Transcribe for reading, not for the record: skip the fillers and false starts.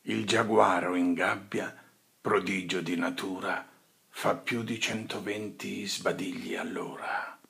Il giaguaro in gabbia, prodigio di natura, fa più di 120 sbadigli all'ora.